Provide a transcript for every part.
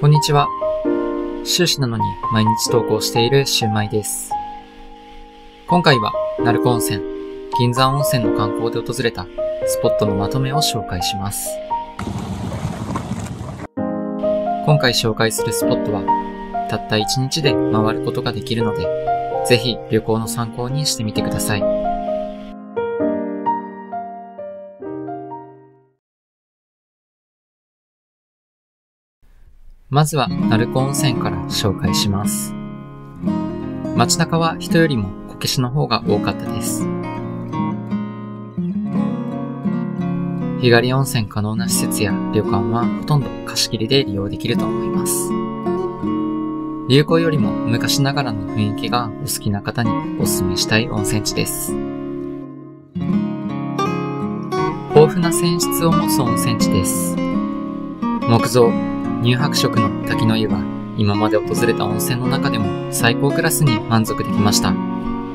こんにちは。修士なのに毎日投稿しているシュウマイです。今回は鳴子温泉、銀山温泉の観光で訪れたスポットのまとめを紹介します。今回紹介するスポットはたった1日で回ることができるので、ぜひ旅行の参考にしてみてください。まずは鳴子温泉から紹介します。街中は人よりもこけしの方が多かったです。日帰り温泉可能な施設や旅館はほとんど貸し切りで利用できると思います。流行よりも昔ながらの雰囲気がお好きな方にお勧めしたい温泉地です。豊富な泉質を持つ温泉地です。木造乳白色の滝の湯は今まで訪れた温泉の中でも最高クラスに満足できました。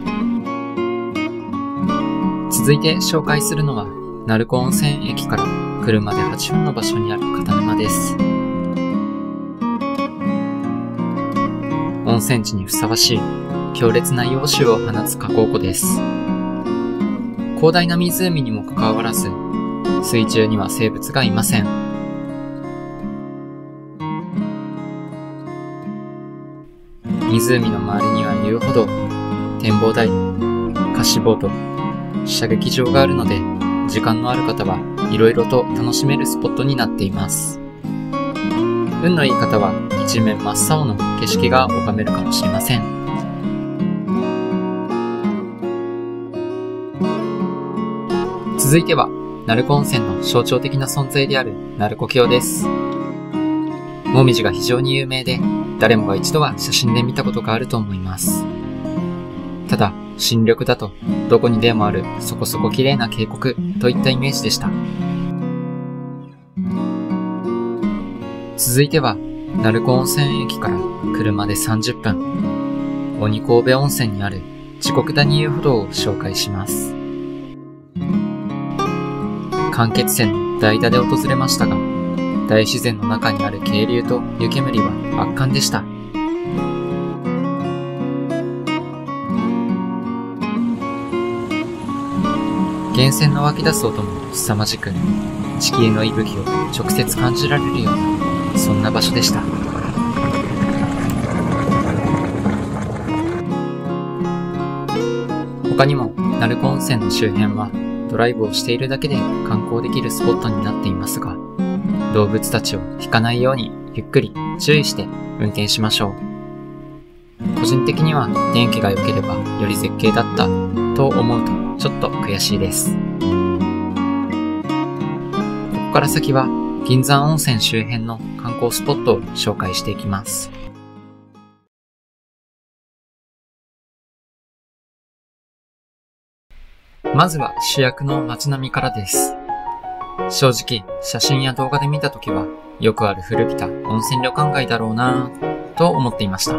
続いて紹介するのは鳴子温泉駅から車で8分の場所にある片沼です。温泉地にふさわしい強烈な硫黄臭を放つ河口湖です。広大な湖にもかかわらず水中には生物がいません。湖の周りには遊歩道、展望台、貸しボート、射撃場があるので、時間のある方はいろいろと楽しめるスポットになっています。運のいい方は一面真っ青の景色が拝めるかもしれません。続いては、鳴子温泉の象徴的な存在である鳴子峡です。もみじが非常に有名で、誰もが一度は写真で見たことがあると思います。ただ、新緑だとどこにでもあるそこそこ綺麗な渓谷といったイメージでした。続いては、鳴子温泉駅から車で30分、鬼神戸温泉にある地獄谷遊歩道を紹介します。間欠泉の代打で訪れましたが、大自然の中にある渓流と湯煙は圧巻でした。源泉の湧き出す音も凄まじく、地球の息吹を直接感じられるような、そんな場所でした。他にも、鳴子温泉の周辺はドライブをしているだけで観光できるスポットになっていますが、動物たちを引かないようにゆっくり注意して運転しましょう。個人的には天気が良ければより絶景だったと思うとちょっと悔しいです。ここから先は銀山温泉周辺の観光スポットを紹介していきます。まずは主役の街並みからです。正直、写真や動画で見たときは、よくある古びた温泉旅館街だろうなぁと思っていました。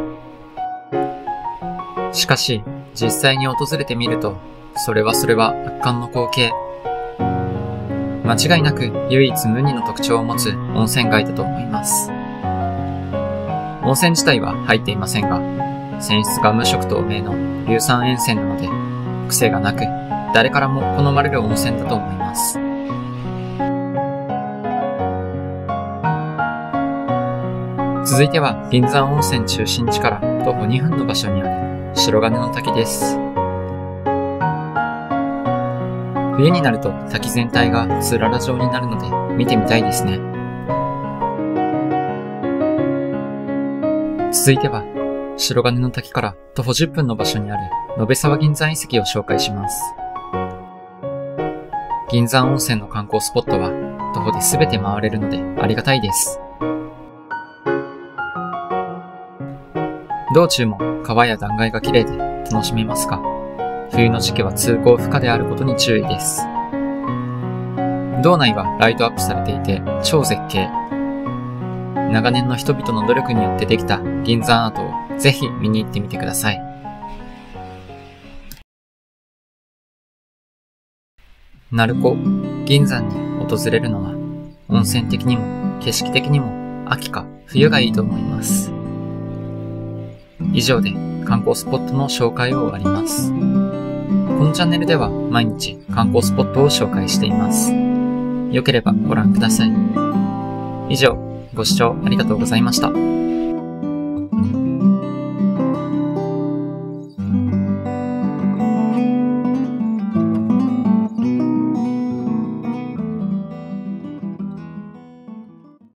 しかし、実際に訪れてみると、それは圧巻の光景。間違いなく唯一無二の特徴を持つ温泉街だと思います。温泉自体は入っていませんが、泉質が無色透明の硫酸塩泉なので、癖がなく、誰からも好まれる温泉だと思います。続いては銀山温泉中心地から徒歩2分の場所にある白金の滝です。冬になると滝全体がつらら状になるので見てみたいですね。続いては白金の滝から徒歩10分の場所にある延沢銀山遺跡を紹介します。銀山温泉の観光スポットは徒歩で全て回れるのでありがたいです。道中も川や断崖が綺麗で楽しめますが、冬の時期は通行不可であることに注意です。道内はライトアップされていて超絶景。長年の人々の努力によってできた銀山アートをぜひ見に行ってみてください。鳴子、銀山に訪れるのは温泉的にも景色的にも秋か冬がいいと思います。以上で観光スポットの紹介を終わります。このチャンネルでは毎日観光スポットを紹介しています。よければご覧ください。以上、ご視聴ありがとうございました。